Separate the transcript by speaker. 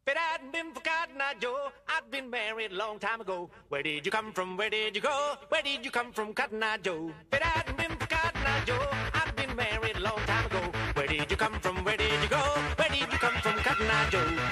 Speaker 1: If it hadn't been for Cotton Eye Joe, I'd been married a long time ago. Where did you come from? Where did you go? Where did you come from, Cotton Eye Joe? If it hadn't been for Cotton Eye Joe, I'd been married a long time ago. Where did you come from? Where did you go? Where did you come from, Cotton Eye Joe?